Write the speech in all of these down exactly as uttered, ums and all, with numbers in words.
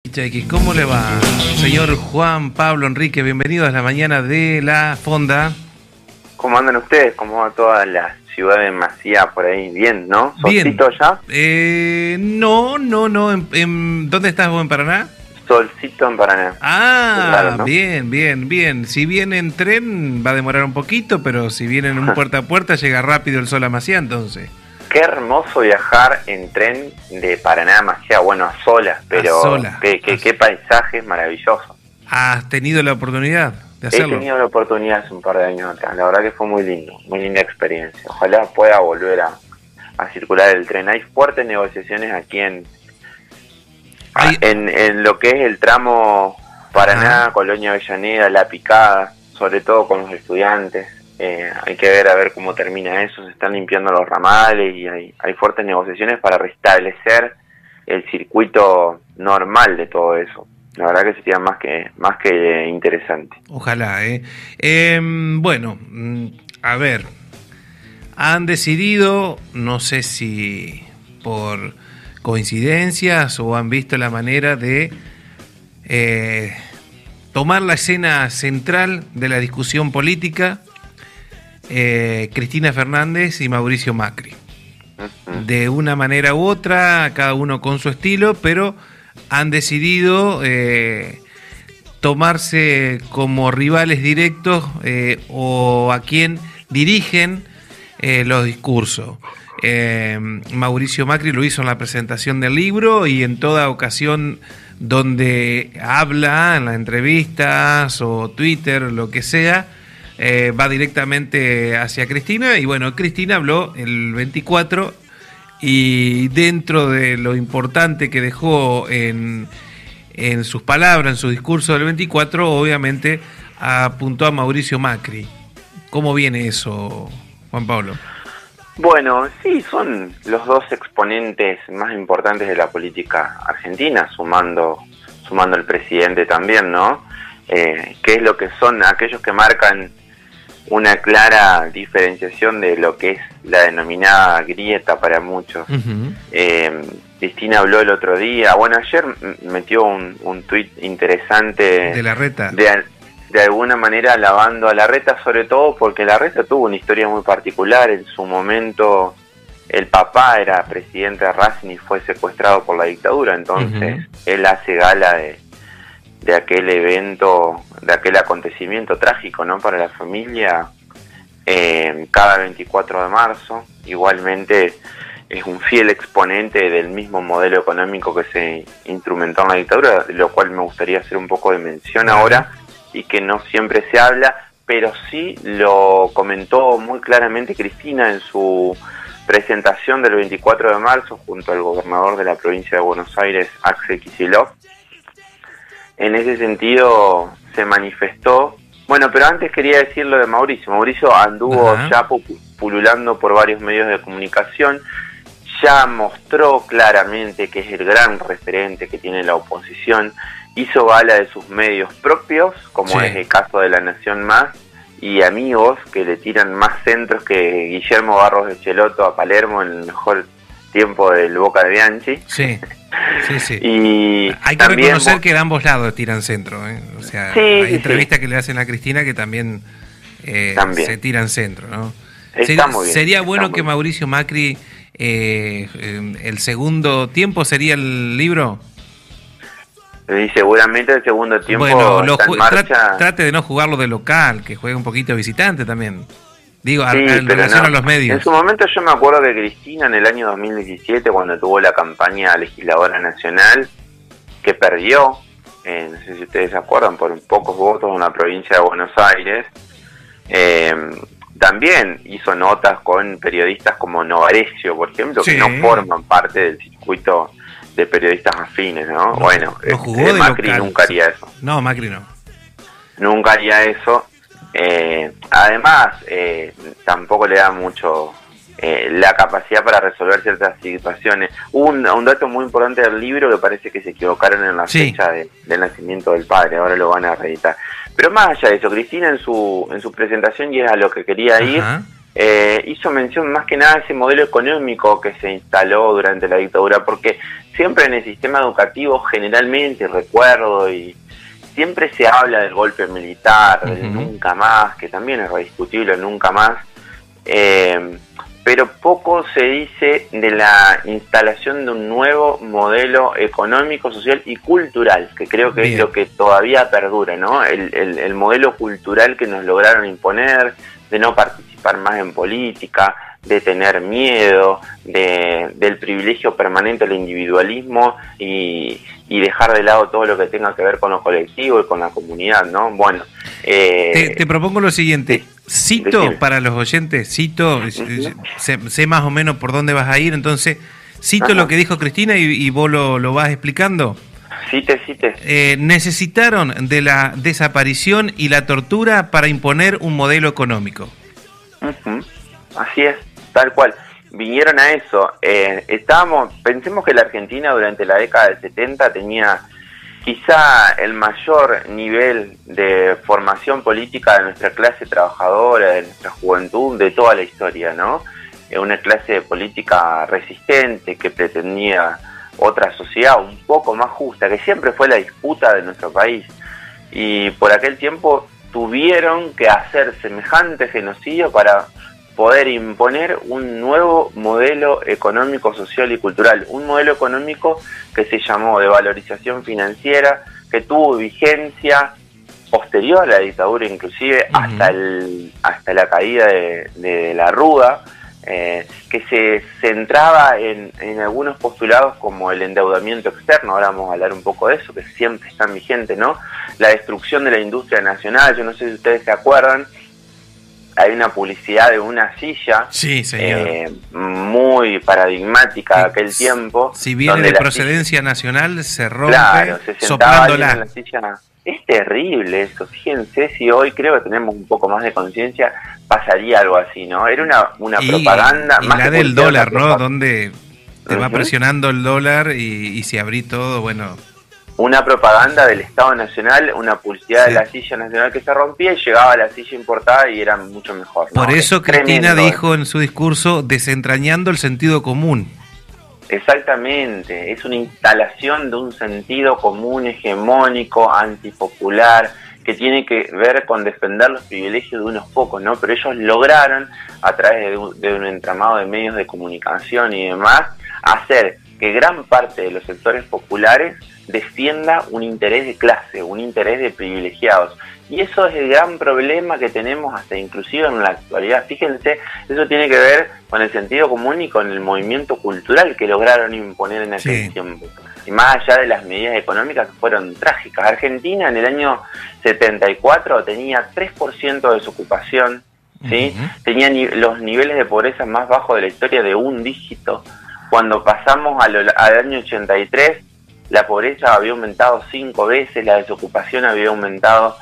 Chequi, ¿cómo le va? Señor Juan Pablo Enrique, bienvenido a la mañana de La Fonda. ¿Cómo andan ustedes? ¿Cómo va toda la ciudad de Masía por ahí? Bien, ¿no? ¿Solcito Bien. ya? Eh, no, no, no. En, en, ¿Dónde estás vos, en Paraná? Solcito en Paraná. Ah, Claro, ¿no? bien, bien, bien. Si viene en tren va a demorar un poquito, pero si viene en un puerta a puerta llega rápido el sol a Masía, entonces. Qué hermoso viajar en tren de Paraná a Masía, bueno, a solas, pero A solas. qué, qué, qué paisajes maravillosos. ¿Has tenido la oportunidad de He hacerlo? tenido la oportunidad hace un par de años atrás, la verdad que fue muy lindo, muy linda experiencia. Ojalá pueda volver a, a circular el tren. Hay fuertes negociaciones aquí en, Hay- en, en lo que es el tramo Paraná, Ajá. Colonia Avellaneda, La Picada, sobre todo con los estudiantes. Eh, hay que ver a ver cómo termina eso. Se están limpiando los ramales y hay, hay fuertes negociaciones para restablecer el circuito normal de todo eso. La verdad que sería más que más que interesante. Ojalá, ¿eh? Eh, bueno, mm, a ver, han decidido, no sé si por coincidencias o han visto la manera de eh, tomar la escena central de la discusión política, eh, Cristina Fernández y Mauricio Macri. Ujú. De una manera u otra, cada uno con su estilo, pero han decidido eh, tomarse como rivales directos eh, o a quien dirigen eh, los discursos. Eh, Mauricio Macri lo hizo en la presentación del libro y en toda ocasión donde habla, en las entrevistas o Twitter, lo que sea, eh, va directamente hacia Cristina. Y bueno, Cristina habló el veinticuatro y dentro de lo importante que dejó en, en sus palabras, en su discurso del veinticuatro, obviamente apuntó a Mauricio Macri. ¿Cómo viene eso, Juan Pablo? Bueno, sí, son los dos exponentes más importantes de la política argentina, sumando sumando al presidente también, ¿no? Eh, ¿Qué es lo que son aquellos que marcan una clara diferenciación de lo que es la denominada grieta para muchos? Uh-huh. Eh, Cristina habló el otro día, bueno, ayer metió un, un tuit interesante De Larreta. de, de alguna manera alabando a Larreta, sobre todo porque Larreta tuvo una historia muy particular. En su momento el papá era presidente de Racing y fue secuestrado por la dictadura, entonces Uh-huh. él hace gala de, de aquel evento, de aquel acontecimiento trágico, ¿no?, para la familia, eh, cada veinticuatro de marzo. Igualmente es un fiel exponente del mismo modelo económico que se instrumentó en la dictadura, de lo cual me gustaría hacer un poco de mención Ajá. ahora, y que no siempre se habla, pero sí lo comentó muy claramente Cristina en su presentación del veinticuatro de marzo junto al gobernador de la provincia de Buenos Aires, Axel Kicillof. En ese sentido se manifestó. Bueno, pero antes quería decir lo de Mauricio. Mauricio anduvo Ajá. ya pu- pululando por varios medios de comunicación, ya mostró claramente que es el gran referente que tiene la oposición, hizo gala de sus medios propios, como Sí. es el caso de La Nación Más, y amigos que le tiran más centros que Guillermo Barros de Cheloto a Palermo en el mejor tiempo del Boca de Bianchi. Sí, sí, sí. Y Hay que también reconocer mo- que de ambos lados tiran centro, ¿eh? O sea, Sí, hay sí, entrevistas que le hacen a Cristina que también, eh, También. se tiran centro, ¿no? Está Sería, muy bien, sería está bueno muy que bien. Mauricio Macri, eh, eh, el segundo tiempo sería el libro. Y seguramente el segundo tiempo Bueno, lo está en ju- marcha. tra- trate de no jugarlo de local, que juegue un poquito de visitante también. Digo, a- Sí, en pero relación no. a los medios. En su momento yo me acuerdo que Cristina en el año dos mil diecisiete, cuando tuvo la campaña legisladora nacional, que perdió, eh, no sé si ustedes se acuerdan, por pocos votos en la provincia de Buenos Aires, eh, también hizo notas con periodistas como Novarecio, por ejemplo, Sí. que no forman parte del circuito de periodistas afines, ¿no? No, bueno, no eh, jugó eh, de Macri local. nunca haría eso. No, Macri no. Nunca haría eso. Eh, además, eh, tampoco le da mucho eh, la capacidad para resolver ciertas situaciones. Hubo un, un dato muy importante del libro que parece que se equivocaron en la Sí. fecha de, del nacimiento del padre, ahora lo van a reeditar. Pero más allá de eso, Cristina en su en su presentación, y es a lo que quería ir, Ajá. eh, hizo mención más que nada a ese modelo económico que se instaló durante la dictadura, porque siempre en el sistema educativo generalmente, recuerdo, y siempre se habla del golpe militar, del uh-huh. nunca más, que también es rediscutible, nunca más, eh, pero poco se dice de la instalación de un nuevo modelo económico, social y cultural, que creo que Bien. es lo que todavía perdura, ¿no? El, el, el modelo cultural que nos lograron imponer, de no participar más en política, de tener miedo, de, del privilegio permanente al individualismo y, y dejar de lado todo lo que tenga que ver con lo colectivo y con la comunidad, ¿no? Bueno, eh, te, te propongo lo siguiente, cito decime. para los oyentes, cito, uh-huh. sé, sé más o menos por dónde vas a ir, entonces cito uh-huh. lo que dijo Cristina y, y vos lo, lo vas explicando. Cite, cite. Eh, necesitaron de la desaparición y la tortura para imponer un modelo económico. Uh-huh. Así es, tal cual. Vinieron a eso. Eh, estábamos, pensemos que la Argentina durante la década del setenta tenía quizá el mayor nivel de formación política de nuestra clase trabajadora, de nuestra juventud, de toda la historia, ¿no? Eh, una clase política resistente que pretendía otra sociedad un poco más justa, que siempre fue la disputa de nuestro país. Y por aquel tiempo tuvieron que hacer semejante genocidio para poder imponer un nuevo modelo económico, social y cultural. Un modelo económico que se llamó de valorización financiera, que tuvo vigencia posterior a la dictadura, inclusive uh-huh. hasta el hasta la caída de, de la Rúa, eh, que se centraba en, en algunos postulados como el endeudamiento externo. Ahora vamos a hablar un poco de eso, que siempre está vigente, ¿no? La destrucción de la industria nacional. Yo no sé si ustedes se acuerdan, hay una publicidad de una silla sí, señor. Eh, muy paradigmática sí, de aquel tiempo. Si viene de procedencia silla, nacional, se rompe claro, se soplándola. En la silla. Es terrible eso. Fíjense si hoy creo que tenemos un poco más de conciencia, pasaría algo así, ¿no? Era una, una y, propaganda. Y más la del dólar, ¿no? Donde te uh-huh. va presionando el dólar y, y si abrí todo, bueno... Una propaganda del Estado Nacional, una publicidad sí. de la silla nacional que se rompía y llegaba a la silla importada y era mucho mejor, ¿no? Por eso es Cristina tremendo. dijo en su discurso, desentrañando el sentido común. Exactamente, es una instalación de un sentido común hegemónico, antipopular, que tiene que ver con defender los privilegios de unos pocos, ¿no? Pero ellos lograron, a través de un, de un entramado de medios de comunicación y demás, hacer que gran parte de los sectores populares defienda un interés de clase, un interés de privilegiados. Y eso es el gran problema que tenemos hasta inclusive en la actualidad. Fíjense, eso tiene que ver con el sentido común y con el movimiento cultural que lograron imponer en aquel sí. tiempo. Y más allá de las medidas económicas que fueron trágicas. Argentina en el año setenta y cuatro tenía tres por ciento de desocupación, ¿sí? Uh-huh. Tenía ni los niveles de pobreza más bajos de la historia de un dígito. Cuando pasamos a lo, al año ochenta y tres, la pobreza había aumentado cinco veces, la desocupación había aumentado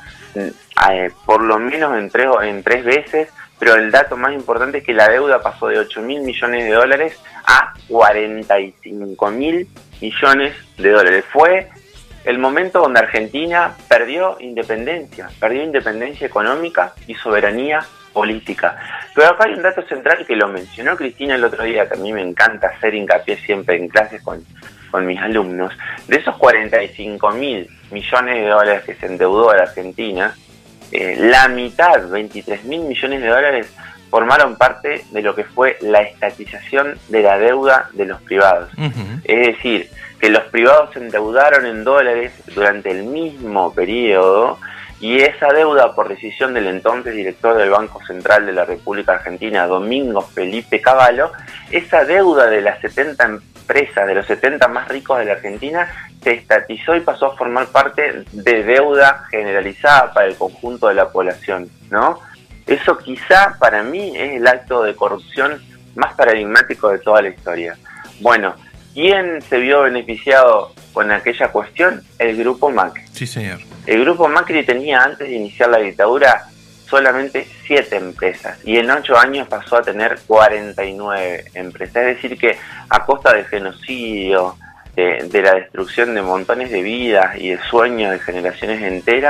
eh, por lo menos en tres, en tres veces, pero el dato más importante es que la deuda pasó de ocho mil millones de dólares a cuarenta y cinco mil millones de dólares. Fue el momento donde Argentina perdió independencia, perdió independencia económica y soberanía política. Pero acá hay un dato central que lo mencionó Cristina el otro día, que a mí me encanta hacer hincapié siempre en clases con, con mis alumnos. De esos cuarenta y cinco mil millones de dólares que se endeudó a la Argentina, eh, la mitad, veintitrés mil millones de dólares, formaron parte de lo que fue la estatización de la deuda de los privados. Uh-huh. Es decir, que los privados se endeudaron en dólares durante el mismo periodo, y esa deuda, por decisión del entonces director del Banco Central de la República Argentina, Domingo Felipe Cavallo, esa deuda de las setenta empresas, de los setenta más ricos de la Argentina, se estatizó y pasó a formar parte de deuda generalizada para el conjunto de la población, ¿no? Eso quizá para mí es el acto de corrupción más paradigmático de toda la historia. Bueno, ¿quién se vio beneficiado con aquella cuestión? El Grupo Macri. Sí, señor. El Grupo Macri tenía, antes de iniciar la dictadura, solamente siete empresas, y en ocho años pasó a tener cuarenta y nueve empresas. Es decir que a costa del genocidio, de, de la destrucción de montones de vidas y de sueños de generaciones enteras,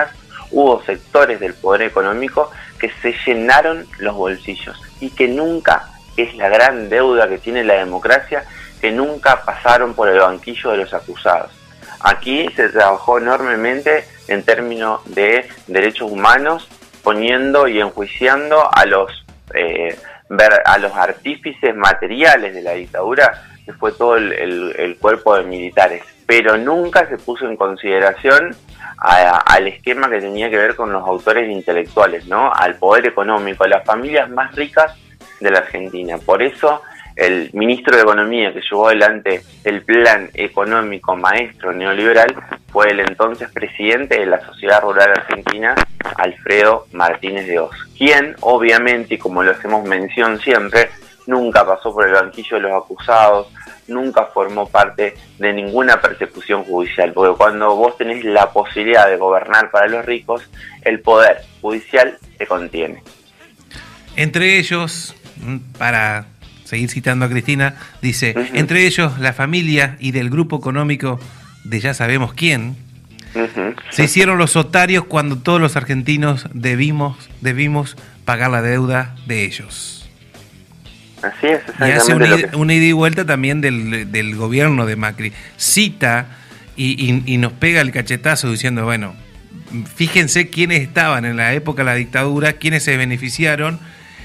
hubo sectores del poder económico que se llenaron los bolsillos y que nunca, es la gran deuda que tiene la democracia, que nunca pasaron por el banquillo de los acusados. Aquí se trabajó enormemente en términos de derechos humanos, poniendo y enjuiciando a los, eh, ver, a los artífices materiales de la dictadura, que fue todo el, el, el cuerpo de militares, pero nunca se puso en consideración a, al esquema que tenía que ver con los autores intelectuales, ¿no? Al poder económico, a las familias más ricas de la Argentina. Por eso el ministro de Economía que llevó adelante el plan económico maestro neoliberal fue el entonces presidente de la Sociedad Rural Argentina, Alfredo Martínez de Oz, quien obviamente, y como lo hacemos mención siempre, nunca pasó por el banquillo de los acusados, nunca formó parte de ninguna persecución judicial, porque cuando vos tenés la posibilidad de gobernar para los ricos, el poder judicial te contiene. Entre ellos, para seguir citando a Cristina, dice, uh-huh. entre ellos la familia y del grupo económico de ya sabemos quién, uh-huh. se hicieron los otarios cuando todos los argentinos debimos, debimos pagar la deuda de ellos. Así es, y hace una, que... una ida y vuelta también del, del gobierno de Macri. Cita y, y, y nos pega el cachetazo diciendo, bueno, fíjense quiénes estaban en la época de la dictadura, quiénes se beneficiaron,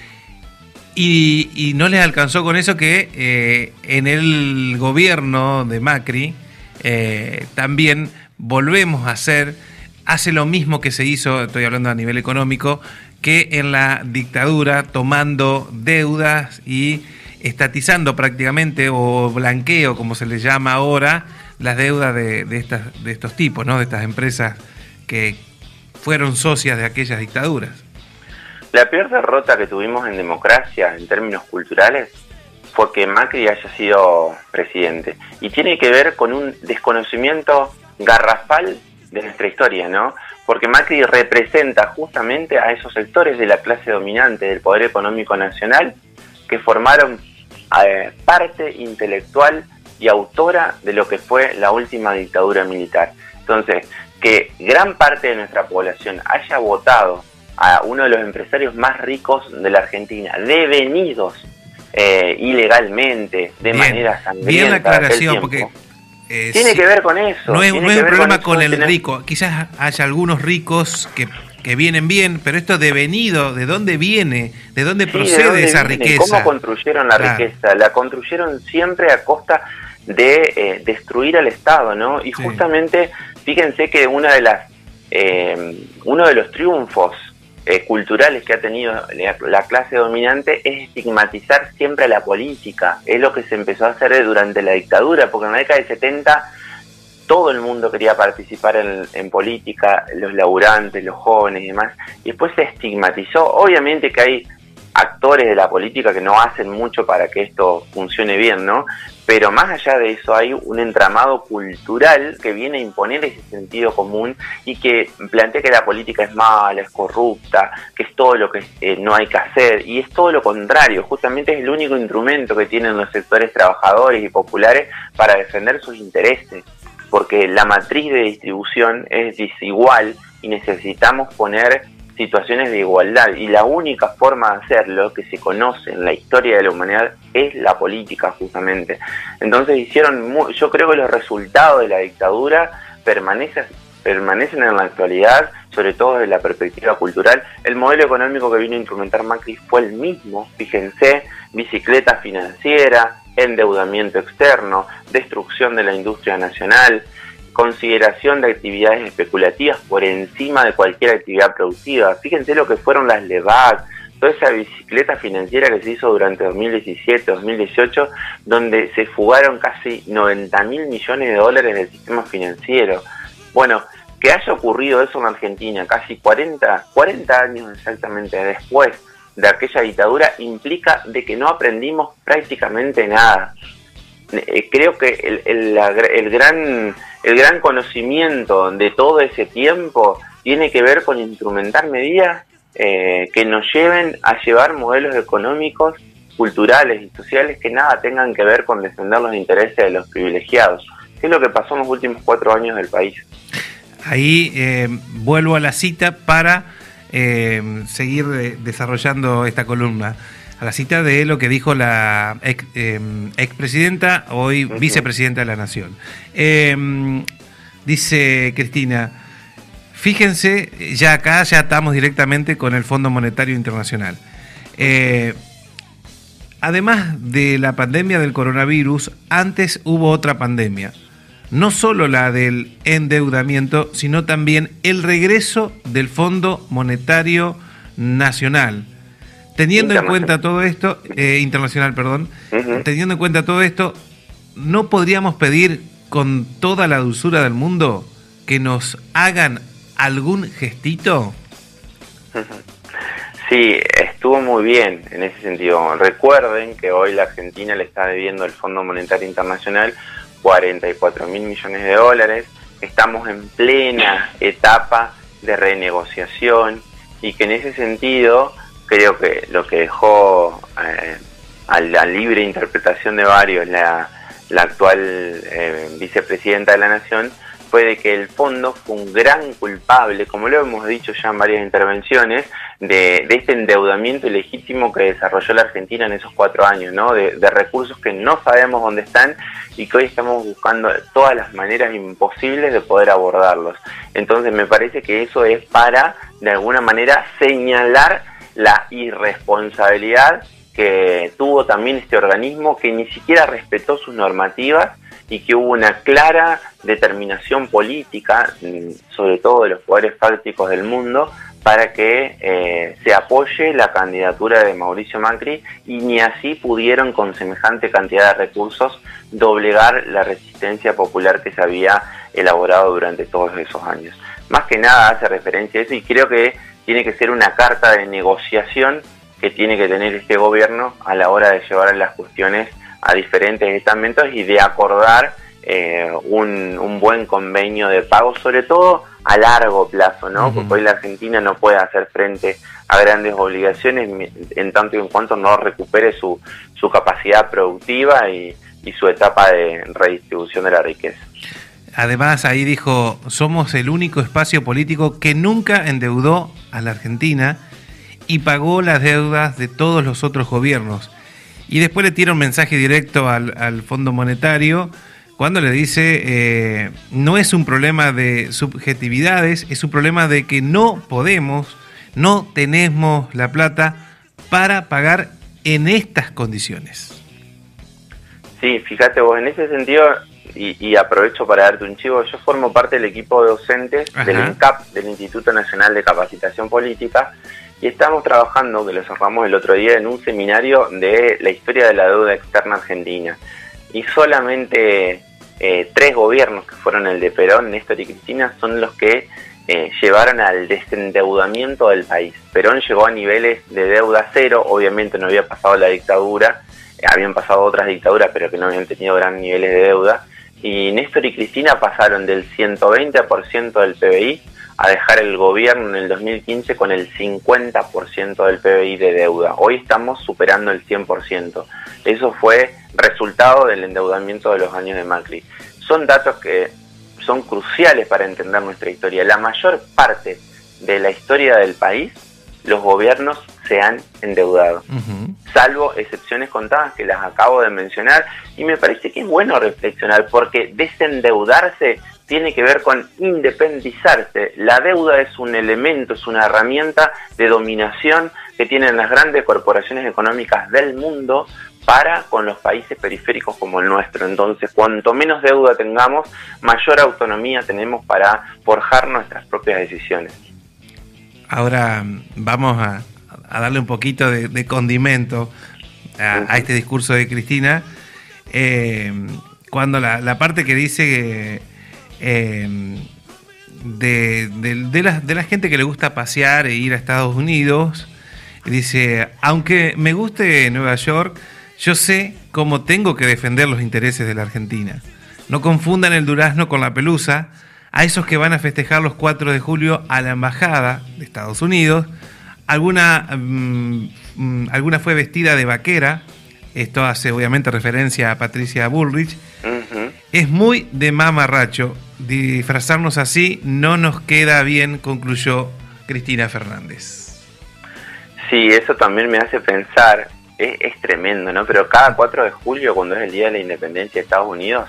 y, y no les alcanzó con eso que eh, en el gobierno de Macri eh, también volvemos a hacer, hace lo mismo que se hizo, estoy hablando a nivel económico, que en la dictadura, tomando deudas y estatizando prácticamente, o blanqueo, como se les llama ahora, las deudas de, de, estas, de estos tipos, ¿no? De estas empresas que fueron socias de aquellas dictaduras. La peor derrota que tuvimos en democracia, en términos culturales, fue que Macri haya sido presidente. Y tiene que ver con un desconocimiento garrafal de nuestra historia, ¿no? Porque Macri representa justamente a esos sectores de la clase dominante del poder económico nacional que formaron eh, parte intelectual y autora de lo que fue la última dictadura militar. Entonces, que gran parte de nuestra población haya votado a uno de los empresarios más ricos de la Argentina, devenidos eh, ilegalmente, de bien, manera sangrienta. Bien la aclaración, porque... Eh, tiene sí, que ver con eso. No es, no es un problema con, con el tener... rico. Quizás haya algunos ricos que, que vienen bien, pero esto devenido, ¿de dónde viene? ¿De dónde sí, procede ¿de dónde esa viene? riqueza? ¿Cómo construyeron la claro. riqueza? La construyeron siempre a costa de eh, destruir al Estado, ¿no? Y sí. justamente, fíjense que una de las eh, uno de los triunfos eh, culturales que ha tenido la, la clase dominante es estigmatizar siempre a la política. Es lo que se empezó a hacer durante la dictadura, porque en la década del setenta todo el mundo quería participar en, en política, los laburantes, los jóvenes y demás, y después se estigmatizó. Obviamente que hay actores de la política que no hacen mucho para que esto funcione bien, ¿no? Pero más allá de eso hay un entramado cultural que viene a imponer ese sentido común y que plantea que la política es mala, es corrupta, que es todo lo que eh, no hay que hacer, y es todo lo contrario. Justamente es el único instrumento que tienen los sectores trabajadores y populares para defender sus intereses, porque la matriz de distribución es desigual y necesitamos poner situaciones de igualdad, y la única forma de hacerlo que se conoce en la historia de la humanidad es la política, justamente. Entonces hicieron muy, yo creo que los resultados de la dictadura permanecen permanecen en la actualidad, sobre todo desde la perspectiva cultural. El modelo económico que vino a instrumentar Macri fue el mismo, fíjense: bicicleta financiera, endeudamiento externo, destrucción de la industria nacional, consideración de actividades especulativas por encima de cualquier actividad productiva. Fíjense lo que fueron las LEVAC, toda esa bicicleta financiera que se hizo durante dos mil diecisiete, dos mil dieciocho, donde se fugaron casi noventa mil millones de dólares del sistema financiero. Bueno, que haya ocurrido eso en Argentina casi cuarenta, cuarenta años exactamente después de aquella dictadura, implica de que no aprendimos prácticamente nada. Eh, creo que el, el, la, el gran... El gran conocimiento de todo ese tiempo tiene que ver con instrumentar medidas eh, que nos lleven a llevar modelos económicos, culturales y sociales que nada tengan que ver con defender los intereses de los privilegiados, que es lo que pasó en los últimos cuatro años del país. Ahí eh, vuelvo a la cita para eh, seguir eh, desarrollando esta columna. A la cita de lo que dijo la ex, eh, expresidenta, hoy uh-huh. vicepresidenta de la Nación. Eh, dice Cristina, fíjense, ya acá ya estamos directamente con el Fondo Monetario Internacional. Eh, además de la pandemia del coronavirus, antes hubo otra pandemia. No solo la del endeudamiento, sino también el regreso del Fondo Monetario Nacional. Teniendo en cuenta todo esto, eh, internacional, perdón, uh-huh. teniendo en cuenta todo esto, ¿no podríamos pedir con toda la dulzura del mundo que nos hagan algún gestito? Sí, estuvo muy bien en ese sentido. Recuerden que hoy la Argentina le está debiendo al Fondo Monetario Internacional cuarenta y cuatro mil millones de dólares. Estamos en plena etapa de renegociación y que en ese sentido creo que lo que dejó eh, a la libre interpretación de varios la, la actual eh, vicepresidenta de la Nación fue de que el fondo fue un gran culpable, como lo hemos dicho ya en varias intervenciones, de, de este endeudamiento ilegítimo que desarrolló la Argentina en esos cuatro años, ¿no? De, de recursos que no sabemos dónde están y que hoy estamos buscando todas las maneras imposibles de poder abordarlos. Entonces me parece que eso es para, de alguna manera, señalar la irresponsabilidad que tuvo también este organismo, que ni siquiera respetó sus normativas y que hubo una clara determinación política, sobre todo de los poderes fácticos del mundo, para que eh, se apoye la candidatura de Mauricio Macri, y ni así pudieron con semejante cantidad de recursos doblegar la resistencia popular que se había elaborado durante todos esos años. Más que nada hace referencia a eso, y creo que tiene que ser una carta de negociación que tiene que tener este gobierno a la hora de llevar las cuestiones a diferentes estamentos y de acordar eh, un, un buen convenio de pago, sobre todo a largo plazo, ¿no? Uh-huh. Porque hoy la Argentina no puede hacer frente a grandes obligaciones en tanto y en cuanto no recupere su, su capacidad productiva y, y su etapa de redistribución de la riqueza. Además, ahí dijo, somos el único espacio político que nunca endeudó a la Argentina y pagó las deudas de todos los otros gobiernos. Y después le tira un mensaje directo al, al Fondo Monetario cuando le dice, eh, no es un problema de subjetividades, es un problema de que no podemos, no tenemos la plata para pagar en estas condiciones. Sí, fíjate vos, en ese sentido, y, y aprovecho para darte un chivo, yo formo parte del equipo de docentes Ajá. del INCAP, del Instituto Nacional de Capacitación Política, y estamos trabajando, que lo cerramos el otro día, en un seminario de la historia de la deuda externa argentina. Y solamente eh, tres gobiernos, que fueron el de Perón, Néstor y Cristina, son los que eh, llevaron al desendeudamiento del país. Perón llegó a niveles de deuda cero, obviamente no había pasado la dictadura, eh, habían pasado otras dictaduras, pero que no habían tenido gran niveles de deuda. Y Néstor y Cristina pasaron del ciento veinte por ciento del P B I a dejar el gobierno en el dos mil quince con el cincuenta por ciento del P B I de deuda. Hoy estamos superando el cien por ciento. Eso fue resultado del endeudamiento de los años de Macri. Son datos que son cruciales para entender nuestra historia. La mayor parte de la historia del país, los gobiernos se han endeudado, uh-huh. salvo excepciones contadas que las acabo de mencionar, y me parece que es bueno reflexionar, porque desendeudarse tiene que ver con independizarse. La deuda es un elemento, es una herramienta de dominación que tienen las grandes corporaciones económicas del mundo para con los países periféricos como el nuestro. Entonces, cuanto menos deuda tengamos, mayor autonomía tenemos para forjar nuestras propias decisiones. Ahora vamos a, a darle un poquito de, de condimento a, uh-huh. a este discurso de Cristina, eh, cuando la, la parte que dice que eh, de, de, de, la, de la gente que le gusta pasear e ir a Estados Unidos, dice, aunque me guste Nueva York, yo sé cómo tengo que defender los intereses de la Argentina. No confundan el durazno con la pelusa. A esos que van a festejar los cuatro de julio a la embajada de Estados Unidos, alguna, um, alguna fue vestida de vaquera, esto hace obviamente referencia a Patricia Bullrich, uh-huh. es muy de mamarracho disfrazarnos así no nos queda bien, concluyó Cristina Fernández. Sí, eso también me hace pensar, es, es tremendo, ¿no? Pero cada cuatro de julio, cuando es el Día de la Independencia de Estados Unidos,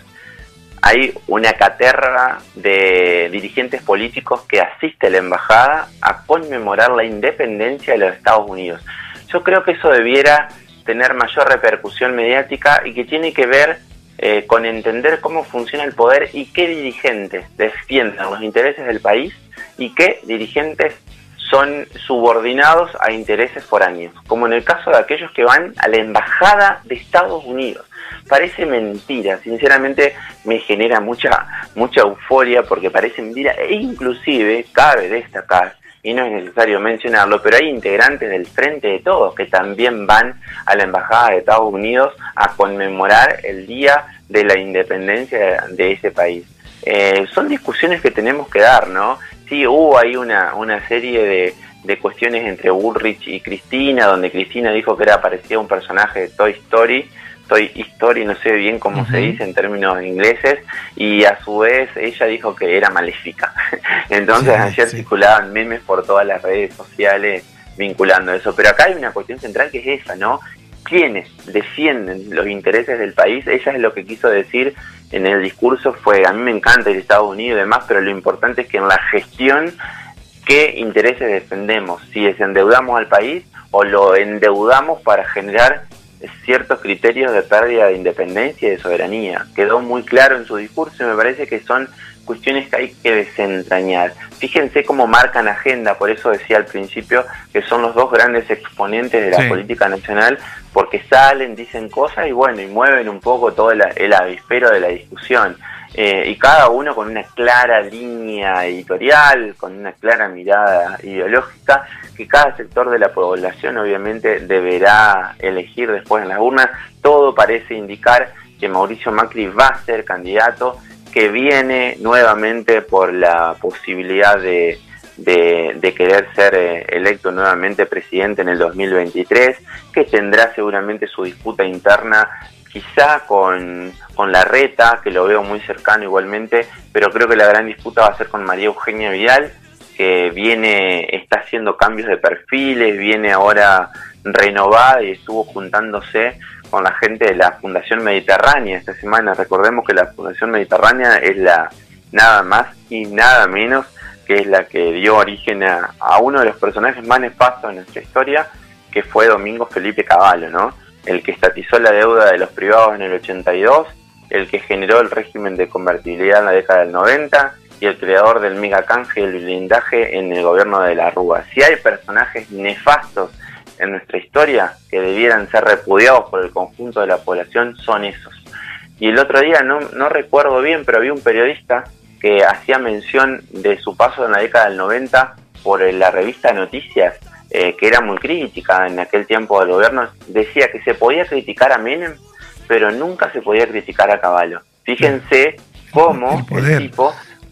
hay una caterva de dirigentes políticos que asiste a la embajada a conmemorar la independencia de los Estados Unidos. Yo creo que eso debiera tener mayor repercusión mediática y que tiene que ver eh, con entender cómo funciona el poder y qué dirigentes defienden los intereses del país y qué dirigentes son subordinados a intereses foráneos, como en el caso de aquellos que van a la embajada de Estados Unidos. Parece mentira, sinceramente me genera mucha mucha euforia porque parece mentira, e inclusive cabe destacar, y no es necesario mencionarlo, pero hay integrantes del Frente de Todos que también van a la embajada de Estados Unidos a conmemorar el día de la independencia de ese país. Eh, son discusiones que tenemos que dar, ¿no? Sí, hubo ahí una, una serie de, de cuestiones entre Bullrich y Cristina, donde Cristina dijo que era parecía un personaje de Toy Story, Toy Story, no sé bien cómo uh-huh. se dice en términos ingleses, y a su vez ella dijo que era maléfica. Entonces sí, ayer sí. circulaban memes por todas las redes sociales vinculando eso. Pero acá hay una cuestión central que es esa, ¿no? ¿Quiénes defienden los intereses del país? Ella es lo que quiso decir en el discurso, fue, a mí me encanta el Estados Unidos y demás, pero lo importante es que en la gestión, ¿qué intereses defendemos? Si desendeudamos al país o lo endeudamos para generar ciertos criterios de pérdida de independencia y de soberanía. Quedó muy claro en su discurso y me parece que son cuestiones que hay que desentrañar. Fíjense cómo marcan agenda, por eso decía al principio que son los dos grandes exponentes de la sí. política nacional, porque salen, dicen cosas y bueno, y mueven un poco todo el, el avispero de la discusión. Eh, y cada uno con una clara línea editorial, con una clara mirada ideológica, que cada sector de la población obviamente deberá elegir después en las urnas. Todo parece indicar que Mauricio Macri va a ser candidato, que viene nuevamente por la posibilidad de, de, de querer ser eh, electo nuevamente presidente en el dos mil veintitrés, que tendrá seguramente su disputa interna quizá con, con Larreta, que lo veo muy cercano igualmente, pero creo que la gran disputa va a ser con María Eugenia Vidal, que viene, está haciendo cambios de perfiles, viene ahora renovada y estuvo juntándose con la gente de la Fundación Mediterránea esta semana. Recordemos que la Fundación Mediterránea es la nada más y nada menos que es la que dio origen a, a uno de los personajes más nefastos de nuestra historia, que fue Domingo Felipe Cavallo, ¿no? El que estatizó la deuda de los privados en el ochenta y dos, el que generó el régimen de convertibilidad en la década del noventa y el creador del megacanje y el blindaje en el gobierno de la Rúa. Si hay personajes nefastos en nuestra historia que debieran ser repudiados por el conjunto de la población, son esos. Y el otro día, no, no recuerdo bien, pero había un periodista que hacía mención de su paso en la década del noventa por la revista Noticias, eh, que era muy crítica en aquel tiempo del gobierno. Decía que se podía criticar a Menem, pero nunca se podía criticar a Cavallo. Fíjense cómo el, el tipo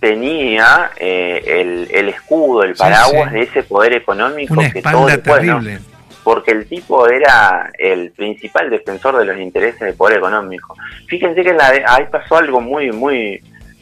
tenía eh, el, el escudo, el paraguas sí, sí. de ese poder económico. Una que todo el pueblo, terrible. Porque el tipo era el principal defensor de los intereses del poder económico. Fíjense que en la de, ahí pasó algo muy muy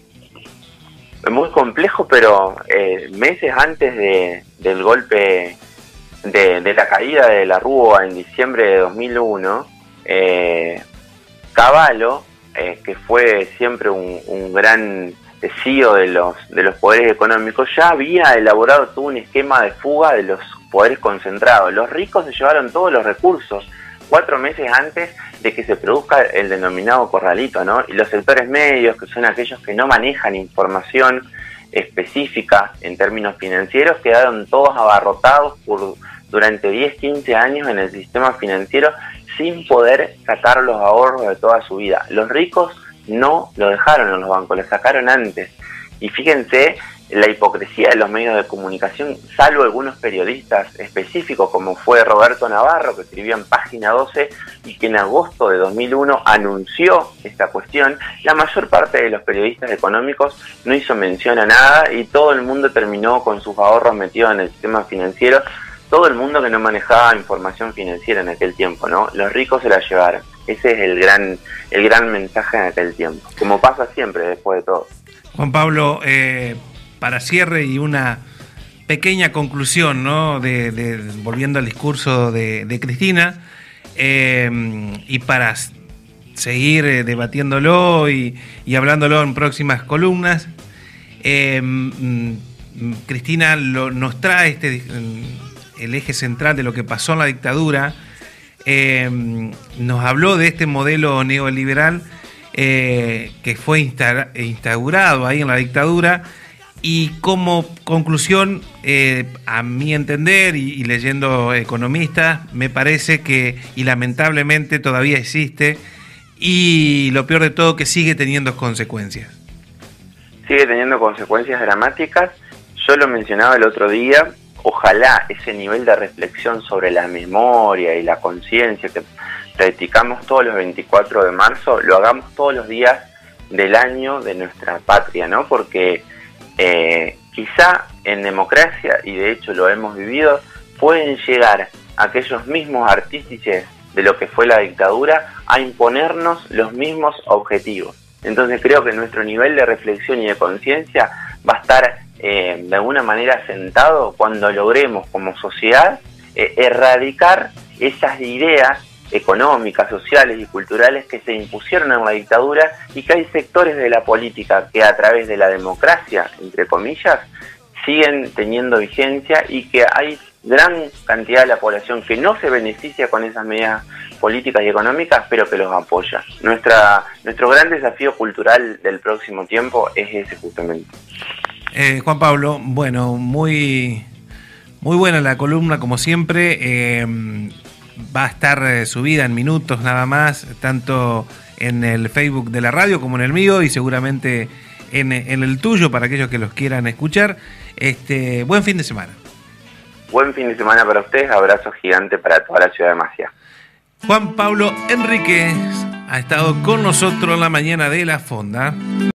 muy complejo, pero eh, meses antes de, del golpe de, de la caída de la Rúa en diciembre de dos mil uno, eh, Cavallo, eh, que fue siempre un, un gran C E O de los, de los poderes económicos, ya había elaborado todo un esquema de fuga de los poderes concentrados. Los ricos se llevaron todos los recursos cuatro meses antes de que se produzca el denominado corralito, ¿no? Y los sectores medios, que son aquellos que no manejan información específica en términos financieros, quedaron todos abarrotados por durante diez, quince años en el sistema financiero sin poder sacar los ahorros de toda su vida. Los ricos no lo dejaron en los bancos, lo sacaron antes. Y fíjense la hipocresía de los medios de comunicación, salvo algunos periodistas específicos, como fue Roberto Navarro, que escribió en Página doce y que en agosto de dos mil uno anunció esta cuestión. La mayor parte de los periodistas económicos no hizo mención a nada y todo el mundo terminó con sus ahorros metidos en el sistema financiero. Todo el mundo que no manejaba información financiera en aquel tiempo, ¿no? Los ricos se la llevaron. Ese es el gran, el gran mensaje en aquel tiempo, como pasa siempre después de todo. Juan Pablo, eh, para cierre y una pequeña conclusión, ¿no? De, de, volviendo al discurso de, de Cristina, eh, y para seguir eh, debatiéndolo y, y hablándolo en próximas columnas, eh, Cristina lo, nos trae este, el eje central de lo que pasó en la dictadura. Eh, nos habló de este modelo neoliberal eh, que fue insta instaurado ahí en la dictadura, y como conclusión, eh, a mi entender y, y leyendo economistas, me parece que, y lamentablemente todavía existe, y lo peor de todo, que sigue teniendo consecuencias. Sigue teniendo consecuencias dramáticas. Yo lo mencionaba el otro día. Ojalá ese nivel de reflexión sobre la memoria y la conciencia que practicamos todos los veinticuatro de marzo, lo hagamos todos los días del año de nuestra patria, ¿no? Porque eh, quizá en democracia, y de hecho lo hemos vivido, pueden llegar aquellos mismos artífices de lo que fue la dictadura a imponernos los mismos objetivos. Entonces creo que nuestro nivel de reflexión y de conciencia va a estar Eh, de alguna manera sentado cuando logremos como sociedad eh, erradicar esas ideas económicas, sociales y culturales que se impusieron en la dictadura, y que hay sectores de la política que a través de la democracia, entre comillas, siguen teniendo vigencia, y que hay gran cantidad de la población que no se beneficia con esas medidas políticas y económicas, pero que los apoya. Nuestra, nuestro gran desafío cultural del próximo tiempo es ese justamente. Eh, Juan Pablo, bueno, muy, muy buena la columna como siempre. Eh, va a estar eh, subida en minutos nada más, tanto en el Facebook de la radio como en el mío, y seguramente en, en el tuyo para aquellos que los quieran escuchar. Este, buen fin de semana. Buen fin de semana para ustedes, abrazo gigante para toda la ciudad de Maciá. Juan Pablo Enríquez ha estado con nosotros en la mañana de La Fonda.